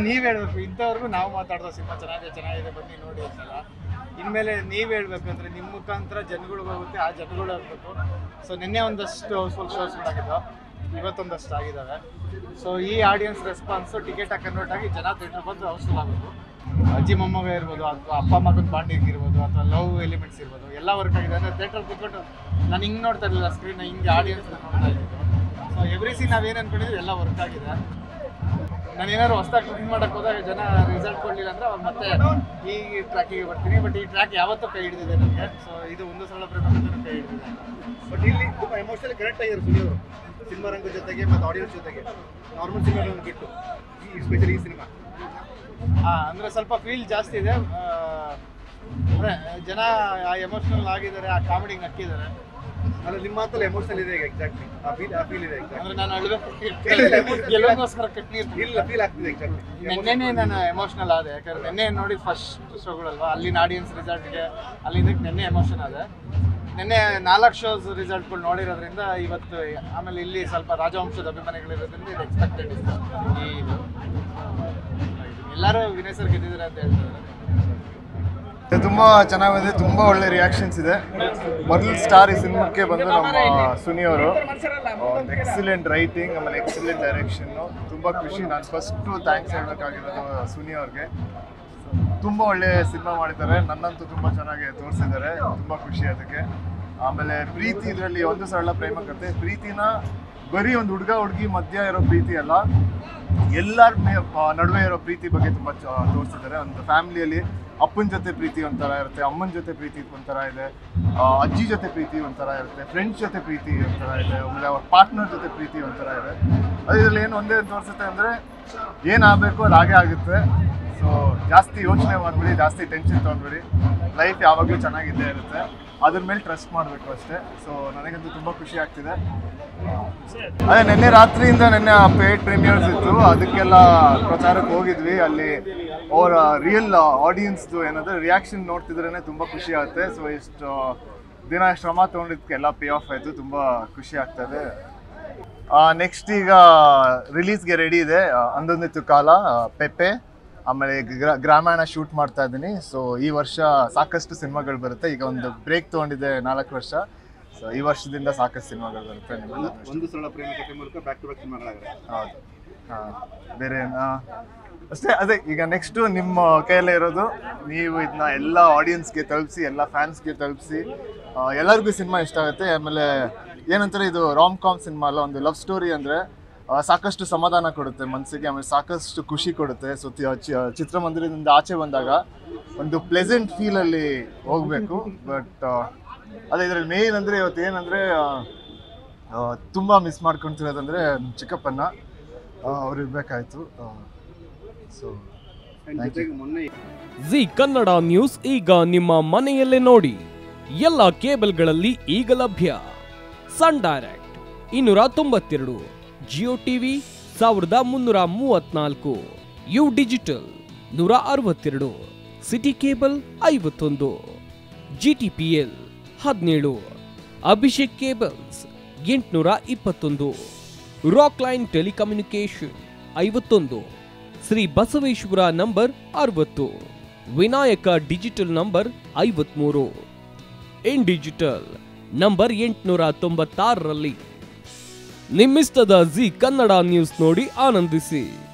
ನೀವ್ ಹೇಳ್ಬೇಕು. ಇಂಥವ್ರಿಗೂ ನಾವು ಮಾತಾಡ್ದೋ ಸಿನಿಮಾ ಚೆನ್ನಾಗಿದೆ ಬನ್ನಿ ನೋಡಿ ಅಂತಲ್ಲ. ಇನ್ಮೇಲೆ ನೀವ್ ಹೇಳ್ಬೇಕು ಅಂದ್ರೆ ನಿಮ್ಮ ಮುಖಾಂತರ ಜನಗಳಿಗೆ ಹೋಗುತ್ತೆ, ಆ ಜನಗಳು ಹೋಗ್ಬೇಕು. ಸೊ ನಿನ್ನೆ ಒಂದಷ್ಟು ಹೌಸ್ಫುಲ್ ಶೋಸ್ಗಳಾಗಿದ್ದವು, ಇವತ್ತೊಂದಷ್ಟು ಆಗಿದ್ದಾವೆ. ಸೊ ಈ ಆಡಿಯನ್ಸ್ ರೆಸ್ಪಾನ್ಸು ಟಿಕೆಟ್ ಕನ್ವರ್ಟ್ ಆಗಿ ಜನ ಥಿಯೇಟರ್ ಬಂದು ಹೌಸ್ಫುಲ್ ಆಗೋದು. ಅಜ್ಜಿ ಮೊಮ್ಮಗ ಇರ್ಬೋದು, ಅಥವಾ ಅಪ್ಪ ಮಗನ ಬಾಂಡಿಂಗ್ ಇರ್ಬೋದು, ಅಥವಾ ಲವ್ ಎಲಿಮೆಂಟ್ಸ್ ಇರ್ಬೋದು, ಎಲ್ಲ ವರ್ಕ್ ಆಗಿದೆ. ಅಂದರೆ ಥಿಯೇಟರ್ ಕೂತ್ಕೊಂಡು ನಾನು ಹಿಂಗೆ ನೋಡ್ತಾ ಇರಲಿಲ್ಲ ಸ್ಕ್ರೀನ್, ಹಿಂಗೆ ಆಡಿಯನ್ಸ್ ನೋಡ್ತಾ ಇದ್ದಿದ್ದು. ಸೊ ಎವ್ರಿ ಸೀನ್ ನಾವೇನು ಅಂದ್ಕೊಂಡಿದ್ವಿ ಎಲ್ಲ ವರ್ಕ್ ಆಗಿದೆ. ನಾನು ಏನಾದ್ರು ಹೊಸದಾಗಿ ಕ್ಲೀನ್ ಮಾಡೋಕ್ಕೆ ಹೋದಾಗ ಜನ ರಿಸಲ್ಟ್ ಕೊಡಲಿಲ್ಲ ಅಂದರೆ ಅವ್ರು ಮತ್ತೆ ಈ ಟ್ರ್ಯಾಕಿಗೆ ಬರ್ತೀನಿ. ಬಟ್ ಈ ಟ್ರ್ಯಾಕ್ ಯಾವತ್ತೂ ಕೈ ಹಿಡಿದಿದೆ ನನಗೆ. ಸೊ ಇದು ಒಂದು ಸಲ ಪ್ರಪಂಚನೂ ಕೈ ಹಿಡಿದಿದೆ. ಬಟ್ ಇಲ್ಲಿ ತುಂಬ ಎಮೋಷನಲಿ ಕನೆಕ್ಟ್ ಆಗಿರೋ ಸುನಿಯವರು ಸಿನಿಮಾ ರಂಗದ ಜೊತೆಗೆ ಮತ್ತು ಆಡಿಯನ್ಸ್ ಜೊತೆಗೆ ನಾರ್ಮಲ್ ಸಿನಿಮಾಗಳನ್ನು ಬಿಟ್ಟು ಎಸ್ಪೆಷಲಿ ಈ ಸಿನಿಮಾ ಅಂದರೆ ಸ್ವಲ್ಪ ಫೀಲ್ ಜಾಸ್ತಿ ಇದೆ. ಅಂದರೆ ಜನ ಆ ಎಮೋಷ್ನಲ್ ಆಗಿದ್ದಾರೆ, ಆ ಕಾಮಿಡಿಗೆ ನಕ್ಕಿದ್ದಾರೆ. ಅಂದರೆ ನಿಮ್ಮ ಮಾತಲ್ಲಿ ಎಮೋಷನಲ್ ಇದೆ ಎಕ್ಸಾಕ್ಟ್ಲಿ, ಆ ಫೀಲ್ ಇದೆ ಎಕ್ಸಾಕ್ಟ್ಲಿ. ಅಂದರೆ ನಾನು ಗೆಲ್ಲೋಸ್ಕರ ಕಟ್ನೀರು ಇಲ್ಲ ಫೀಲ್ ಆಗ್ತಿದೆ ಎಕ್ಸಾಕ್ಟ್ಲಿ. ನೆನ್ನೆನೇ ನಾನು ಎಮೋಷ್ನಲ್ ಆದೆ, ಯಾಕಂದ್ರೆ ನೆನ್ನೆ ನೋಡಿ ಫಸ್ಟ್ ಶೋಗಳಲ್ವಾ, ಅಲ್ಲಿನ ಆಡಿಯನ್ಸ್ ರಿಸಲ್ಟ್ಗೆ ಅಲ್ಲಿಂದಕ್ಕೆ ನೆನ್ನೆ ಎಮೋಷನ್ ಆದೆ. ನೆನ್ನೆ 4 ಶೋಸ್ ರಿಸಲ್ಟ್ಗಳು ನೋಡಿರೋದ್ರಿಂದ ಇವತ್ತು, ಆಮೇಲೆ ಇಲ್ಲಿ ಸ್ವಲ್ಪ ರಾಜವಂಶದ ಅಭಿಮಾನಿಗಳಿರೋದ್ರಿಂದ ಇದು ಎಕ್ಸ್ಪೆಕ್ಟೆಡ್ ಇದೆ. ಇದು ಎಲ್ಲರೂ ವಿನಯ್ ಸರ್ ಗೆದ್ದಿದ್ದಾರೆ ಅಂತ ಹೇಳ್ತಾರೆ. ತುಂಬ ಚೆನ್ನಾಗಿದೆ, ತುಂಬ ಒಳ್ಳೆ ರಿಯಾಕ್ಷನ್ಸ್ ಇದೆ. ಮೊದಲು ಸ್ಟಾರ್ ಈ ಸಿನಿಮಾಕ್ಕೆ ಬಂದು ನಮ್ಮ ಸುನಿ ಅವರು ಎಕ್ಸಲೆಂಟ್ ರೈಟಿಂಗ್, ಆಮೇಲೆ ಎಕ್ಸಲೆಂಟ್ ಡೈರೆಕ್ಷನ್ನು, ತುಂಬ ಖುಷಿ. ನಾನು ಫಸ್ಟು ಥ್ಯಾಂಕ್ಸ್ ಹೇಳಬೇಕಾಗಿರೋದು ಸುನಿ ಅವ್ರಿಗೆ. ತುಂಬ ಒಳ್ಳೆ ಸಿನಿಮಾ ಮಾಡಿದ್ದಾರೆ, ನನ್ನಂತೂ ತುಂಬ ಚೆನ್ನಾಗಿ ತೋರಿಸಿದ್ದಾರೆ, ತುಂಬ ಖುಷಿ ಅದಕ್ಕೆ. ಆಮೇಲೆ ಪ್ರೀತಿ, ಇದರಲ್ಲಿ ಒಂದು ಸರಳ ಪ್ರೇಮ ಕಥೆ. ಪ್ರೀತಿನ ಬರೀ ಒಂದು ಹುಡುಗ ಹುಡುಗಿ ಮಧ್ಯ ಇರೋ ಪ್ರೀತಿ ಅಲ್ಲ, ಎಲ್ಲರ ನಡುವೆ ಇರೋ ಪ್ರೀತಿ ಬಗ್ಗೆ ತುಂಬ ತೋರಿಸಿದ್ದಾರೆ. ಒಂದು ಫ್ಯಾಮಿಲಿಯಲ್ಲಿ ಅಪ್ಪನ ಜೊತೆ ಪ್ರೀತಿ ಒಂಥರ ಇರುತ್ತೆ, ಅಮ್ಮನ ಜೊತೆ ಪ್ರೀತಿ ಒಂಥರ ಇದೆ, ಅಜ್ಜಿ ಜೊತೆ ಪ್ರೀತಿ ಒಂಥರ ಇರುತ್ತೆ, ಫ್ರೆಂಡ್ಸ್ ಜೊತೆ ಪ್ರೀತಿ ಒಂಥರ ಇದೆ, ಆಮೇಲೆ ಅವ್ರ ಪಾರ್ಟ್ನರ್ ಜೊತೆ ಪ್ರೀತಿ ಒಂಥರ ಇದೆ. ಅದು ಇದರಲ್ಲಿ ಏನು ಒಂದೇ ತೋರಿಸುತ್ತೆ ಅಂದರೆ ಏನಾಗಬೇಕು ಅದು ಹಾಗೆ ಆಗುತ್ತೆ. ಸೊ ಜಾಸ್ತಿ ಯೋಚನೆ ಮಾಡಿಬಿಡಿ, ಜಾಸ್ತಿ ಟೆನ್ಷನ್ ತೊಗೊಂಡ್ಬಿಡಿ, ಲೈಫ್ ಯಾವಾಗಲೂ ಚೆನ್ನಾಗಿದ್ದೇ ಇರುತ್ತೆ, ಅದ್ರ ಮೇಲೆ ಟ್ರಸ್ಟ್ ಮಾಡಬೇಕು ಅಷ್ಟೇ. ಸೊ ನನಗಂತೂ ತುಂಬ ಖುಷಿ ಆಗ್ತಿದೆ. ಅದೇ ನಿನ್ನೆ ರಾತ್ರಿಯಿಂದ ನೆನ್ನೆ ಪೇಯ್ಡ್ ಪ್ರೀಮಿಯರ್ಸ್ ಇತ್ತು, ಅದಕ್ಕೆಲ್ಲ ಪ್ರಚಾರಕ್ಕೆ ಹೋಗಿದ್ವಿ. ಅಲ್ಲಿ ಅವರ ರಿಯಲ್ ಆಡಿಯನ್ಸ್ದು ಏನಂದರೆ ರಿಯಾಕ್ಷನ್ ನೋಡ್ತಿದ್ರೇ ತುಂಬ ಖುಷಿ ಆಗುತ್ತೆ. ಸೊ ಇಷ್ಟು ದಿನ ಶ್ರಮ ತೊಗೊಂಡಿದ್ದಕ್ಕೆಲ್ಲ ಪೇ ಆಫ್ ಆಯಿತು, ತುಂಬ ಖುಷಿ ಆಗ್ತದೆ. ನೆಕ್ಸ್ಟ್ ಈಗ ರಿಲೀಸ್ಗೆ ರೆಡಿ ಇದೆ ಅಂದೊಂದಿತ್ತು ಕಾಲ, ಪೆಪ್ಪೆ, ಆಮೇಲೆ ಗ್ರಾಮಾಯಣ ಶೂಟ್ ಮಾಡ್ತಾ ಇದ್ದೀನಿ. ಸೊ ಈ ವರ್ಷ ಸಾಕಷ್ಟು ಸಿನಿಮಾಗಳು ಬರುತ್ತೆ. ಈಗ ಒಂದು ಬ್ರೇಕ್ ತೊಗೊಂಡಿದ್ದೆ 4 ವರ್ಷ. ಸೊ ಈ ವರ್ಷದಿಂದ ಸಾಕಷ್ಟು ಸಿನಿಮಾಗಳು ಬರುತ್ತೆ. ಒಂದು ಸರಳ ಪ್ರೇಮ ಕಥೆ ಮೂಲಕ ಬ್ಯಾಕ್ ಟು ಬ್ಯಾಕ್ ಸಿನಿಮಾಗಳಾಗಿದೆ. ಹೌದು, ಹಾಂ, ಬೇರೆ ಅಷ್ಟೇ. ಅದೇ ಈಗ ನೆಕ್ಸ್ಟು ನಿಮ್ಮ ಕೈಯಲ್ಲೇ ಇರೋದು, ನೀವು ಇದನ್ನ ಎಲ್ಲ ಆಡಿಯನ್ಸ್ಗೆ ತಲುಪಿಸಿ, ಎಲ್ಲ ಫ್ಯಾನ್ಸ್ಗೆ ತಲುಪಿಸಿ, ಎಲ್ಲರಿಗೂ ಸಿನಿಮಾ ಇಷ್ಟ ಆಗುತ್ತೆ. ಆಮೇಲೆ ಏನಂತಾರೆ, ಇದು ರಾಮ್ ಕಾಮ್ ಸಿನಿಮಾ ಅಲ್ಲ, ಒಂದು ಲವ್ ಸ್ಟೋರಿ. ಅಂದರೆ ಸಾಕಷ್ಟು ಸಮಾಧಾನ ಕೊಡುತ್ತೆ ಮನಸ್ಸಿಗೆ, ಆಮೇಲೆ ಸಾಕಷ್ಟು ಖುಷಿ ಕೊಡುತ್ತೆ. ಸೊ ಚಿತ್ರಮಂದಿರದಿಂದ ಆಚೆ ಬಂದಾಗ ಒಂದು ಪ್ಲೆಸೆಂಟ್ ಫೀಲಲ್ಲಿ ಹೋಗಬೇಕು. ಬಟ್ ಅದೇ ಇದರಲ್ಲಿ ಮೇನ್ ಅಂದರೆ ಇವತ್ತು ಏನಂದರೆ ತುಂಬ ಮಿಸ್ ಮಾಡ್ಕೊತಿರೋದಂದರೆ ಚಿಕ್ಕಪ್ಪನ, ಅವ್ರು ಇರಬೇಕಾಯ್ತು. ಸೊ ಜಿ ಕನ್ನಡ ನ್ಯೂಸ್ ಈಗ ನಿಮ್ಮ ಮನೆಯಲ್ಲೇ ನೋಡಿ. ಎಲ್ಲ ಕೇಬಲ್ಗಳಲ್ಲಿ ಈಗ ಲಭ್ಯ. Sun Direct 292, Jio TV 1334, U digital 162, City Cable 51, GTPL 17, Abhishek cables 821, Rock Line telecommunication 51, Shri Basaveshwara number 60, Vinayaka digital number 53, in digital number 896ರಲ್ಲಿ. ನಿಮ್ಮಿಸ್ತದ ಜಿ ಕನ್ನಡ ನ್ಯೂಸ್ ನೋಡಿ ಆನಂದಿಸಿ.